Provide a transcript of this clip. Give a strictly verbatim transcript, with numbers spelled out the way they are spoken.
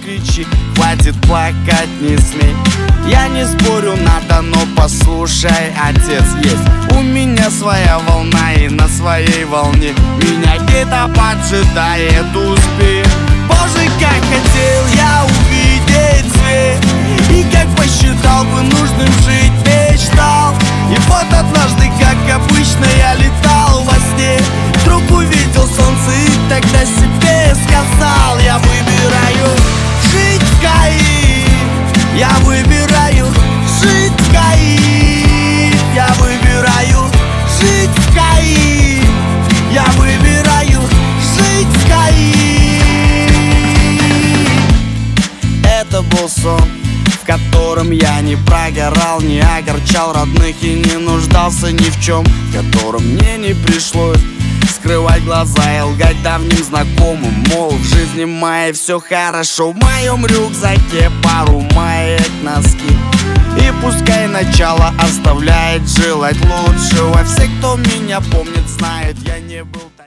кричи, хватит плакать, не смей. Я не спорю, надо, но послушай, отец есть. У меня своя волна, и на своей волне меня где-то поджидает успех. Боже, как хотел я увидеть свет, и как посчитал бы нужным жить, мечтал. И вот однажды, как обычно, я летал во сне, вдруг увидел солнце и тогда себе сказал: я выбираю жить в Каире, я выбираю жить в Каире, я выбираю жить в Каире, я выбираю жить в Каире. Это был сон, в котором я не прогорал, не огорчал родных и не нуждался ни в чем, в котором мне не пришлось скрывать глаза и лгать давним знакомым, мол, в жизни моей все хорошо. В моем рюкзаке пару маек, носки, и пускай начало оставляет желать лучшего. Все, кто меня помнит, знают, я не был